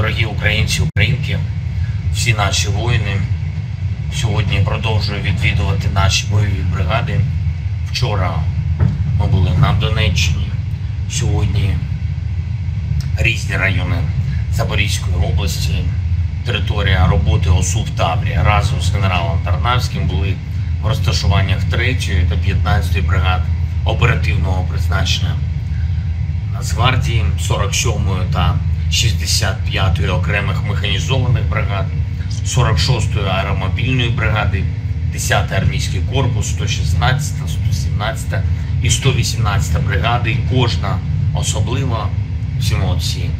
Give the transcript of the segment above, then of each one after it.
Дорогі українці, українки, всі наші воїни сьогодні продовжують відвідувати наші бойові бригади. Вчора ми були на Донеччині, сьогодні різні райони Запорізької області, територія роботи ОСУ в Таврії. Разом з генералом Тарнавським були в розташуваннях 3-ї та 15-ї бригад оперативного призначення Нацгвардії, 47-ї та 65-ї окремих механізованих бригад, 46-ї аеромобільної бригади, 10-й армійський корпус, 116-та, 117-та і 118-та бригади. І кожна особливо, всі молодці,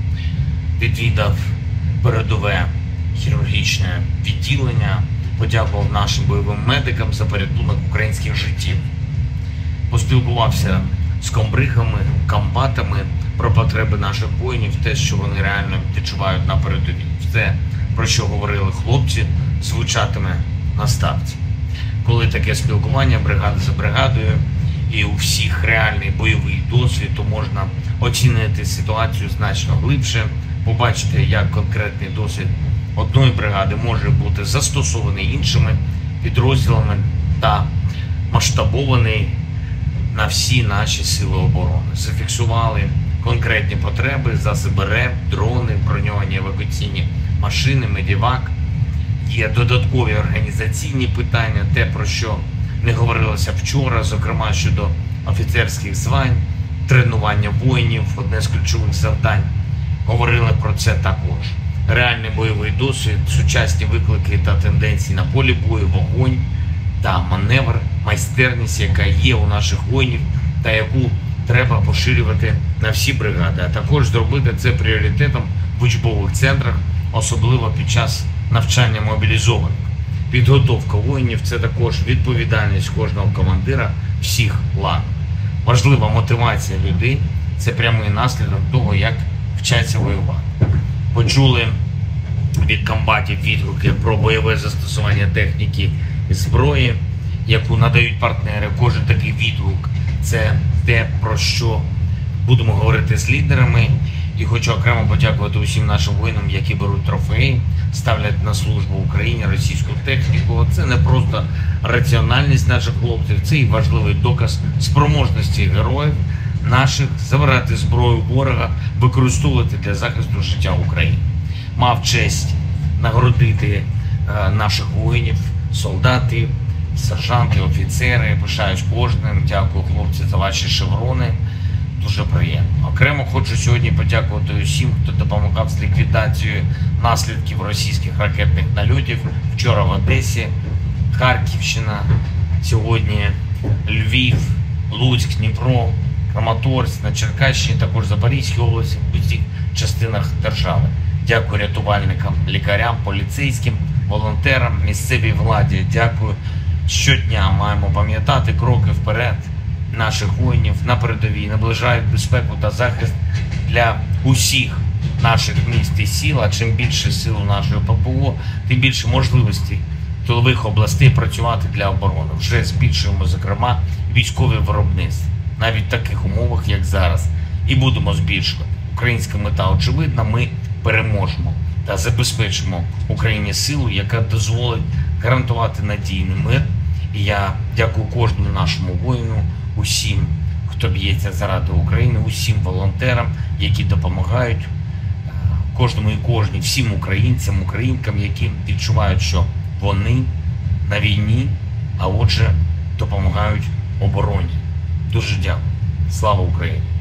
відвідав передове хірургічне відділення, подякував нашим бойовим медикам за порятунок українських життів. Поспілкувався з комбригами, комбатами про потреби наших воїнів, те, що вони реально відчувають на передовій. Все, про що говорили хлопці, звучатиме на ставці. Коли таке спілкування бригада за бригадою і у всіх реальний бойовий досвід, то можна оцінити ситуацію значно глибше, побачити, як конкретний досвід одної бригади може бути застосований іншими підрозділами та масштабований на всі наші сили оборони. Зафіксували конкретні потреби, засоби РЕБ, дрони, броньовані евакуаційні машини, медівак. Є додаткові організаційні питання, те, про що не говорилося вчора, зокрема щодо офіцерських звань, тренування воїнів, одне з ключових завдань. Говорили про це також. Реальний бойовий досвід, сучасні виклики та тенденції на полі бою, вогонь та маневр, майстерність, яка є у наших воїнів та яку треба поширювати на всі бригади, а також зробити це пріоритетом в учбових центрах, особливо під час навчання мобілізованих. Підготовка воїнів – це також відповідальність кожного командира всіх ланок. Важлива мотивація людей – це прямий наслідок того, як вчаться воювати. Почули від комбатів відгуки про бойове застосування техніки і зброї, яку надають партнери. Кожен такий відгук – це те, про що будемо говорити з лідерами. І хочу окремо подякувати усім нашим воїнам, які беруть трофеї, ставлять на службу Україні російську техніку. Це не просто раціональність наших хлопців, це і важливий доказ спроможності героїв наших забирати зброю ворога, використовувати для захисту життя України. Мав честь нагородити наших воїнів, солдати, сержанти, офіцери. Пишаюсь кожним. Дякую, хлопці, за ваші шеврони. Дуже приємно. Окремо хочу сьогодні подякувати усім, хто допомагав з ліквідацією наслідків російських ракетних нальотів. Вчора в Одесі, Харківщина, сьогодні Львів, Луцьк, Дніпро, Краматорськ, на Черкащині, також Запорізькій області, в усіх частинах держави. Дякую рятувальникам, лікарям, поліцейським, волонтерам, місцевій владі. Дякую. Щодня маємо пам'ятати кроки вперед наших воїнів на передовій, наближають безпеку та захист для усіх наших міст і сіл. А чим більше сил у нашої ППО, тим більше можливостей тилових областей працювати для оборони. Вже збільшуємо, зокрема, військові виробництва, навіть в таких умовах, як зараз. І будемо збільшувати. Українська мета очевидна, ми переможемо та забезпечимо Україні силу, яка дозволить гарантувати надійний мир. І я дякую кожному нашому воїну, усім, хто б'ється заради України, усім волонтерам, які допомагають, кожному і кожній, всім українцям, українкам, які відчувають, що вони на війні, а отже допомагають обороні. Дуже дякую. Слава Україні!